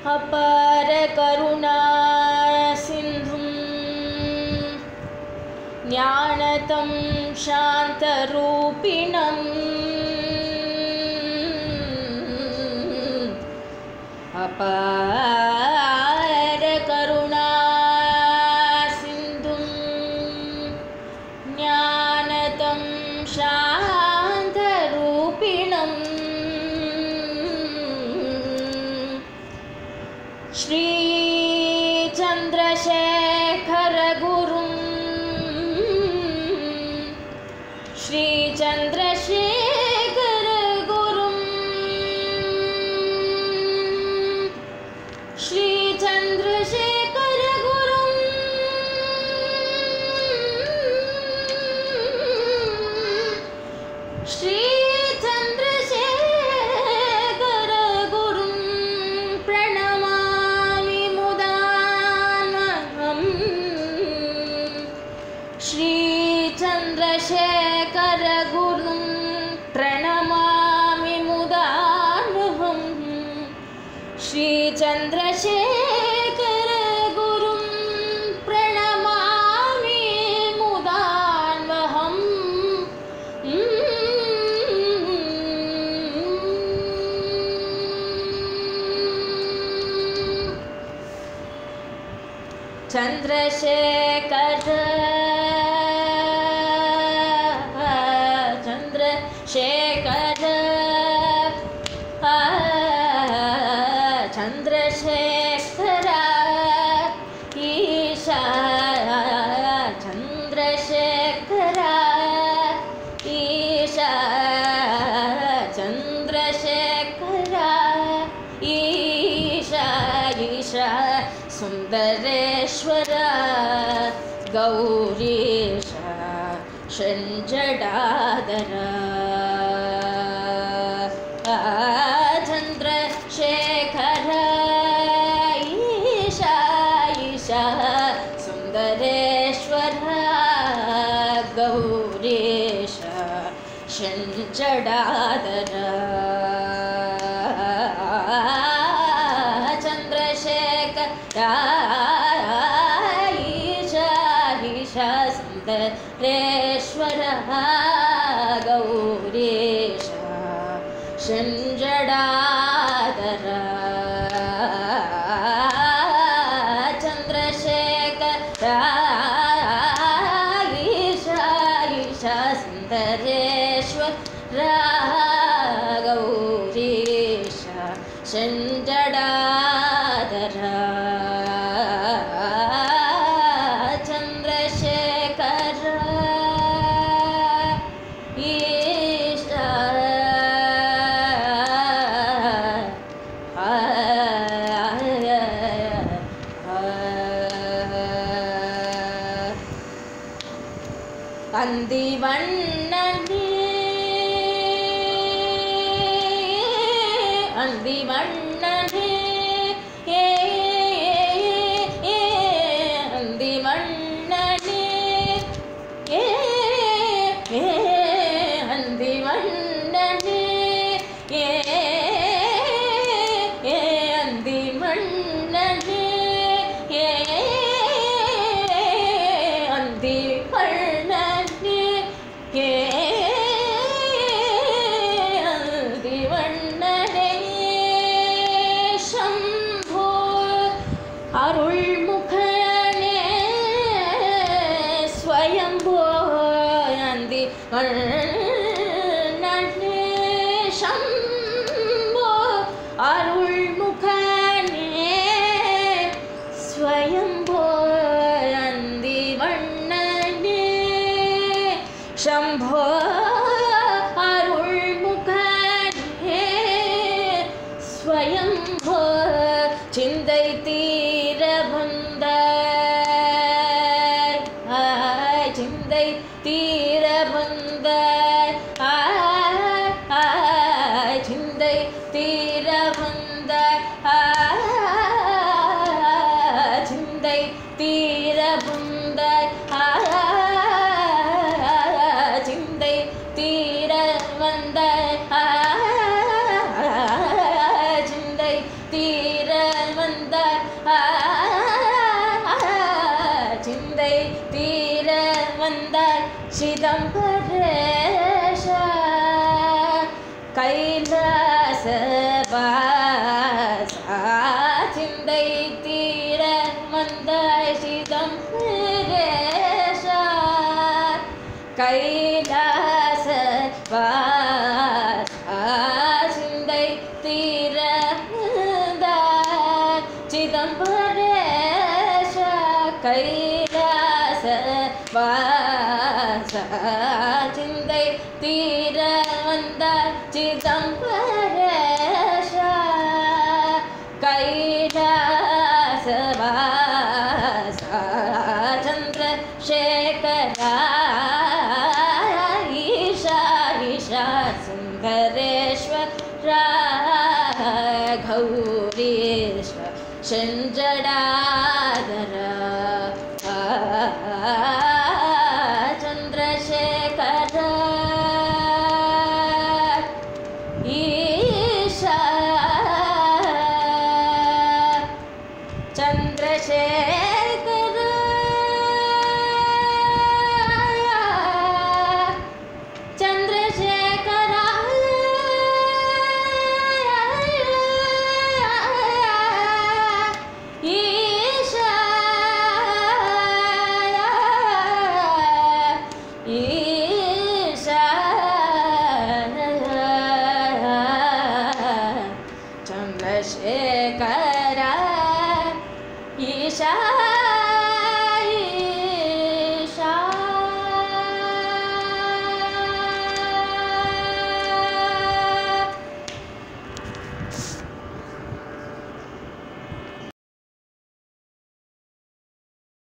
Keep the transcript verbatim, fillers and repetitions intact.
अपार करुणा सिंधुं ज्ञानतं शान्तरूपिणम् अपार करुणा सिंधुं ज्ञानतं शान्तरूपिणम् श्री चंद्रशेखर गुरुं श्री चंद्रशेखर गुरुं श्री चंद्रशेखर गुरुं श्री चंद्रशेखर गुरुं प्रणमामि मुदान्वहम् श्री चंद्रशेखर गुरुं प्रणमामि मुदान्वहम् श्री चंद्रशेखर गुरुं प्रणमामि मुदान्वहम् चंद्रशेखर चंद्रशेखर चंद्रशेखर ईशा चंद्रशेखर ईशा चंद्रशेखर ईशा ईशा सुंदरेश्वर गौरीश षण्जडाधर चंद्रशेखर ईशा ईशा सुंदरेश्वर गौरीश षण्जडाधर चंद्रशेखर ईशा ईशा सुंदरेश्वर गौरीश षण्जडाधर चंद्रशेखर ईशा ईशा सुंदरेश्वर गौरीश षण्जडाधर चंद्रशेखर ईशा अंदिवण्णने अंदिवण्णने ए अंदिवण्णने ए अंदिवण्णने ए अंदिवण्णने ए अंदिवण्णने अंदिवण्णने शंभो अरुळ्मुखने स्वयंभो अंदिवण्णने शंभो अरुळ्मुखने स्वयंभो अंदिवण्णने शंभो अरुळ्मुखने स्वयंभो चिंदै तीरबंद चिंदै तीरबंद चिंदै तीरबंद चिंदै तीरबंद चिंदै तीरबंद चिंदै तीरबंद வாசா சிந்தை தீர வந்தாய் சிதம்பரேஷா கைலாச வாசா சிந்தை தீர வந்தாய் சிதம்பரேஷா கைலாச வாசா சிந்தை தீர வந்தாய் சிதம்பரேஷா கைலாச வாசா சந்திரசேகரா ஈஷா ஈஷா சுந்தரேஸ்வரா கௌரீஸ்வர செஞ்சடாதரா சந்திரசேகரா ஈஷா சந்திரசேகரா சந்திரசேகரா ஈஷா ஈஷா சந்திரசேகரா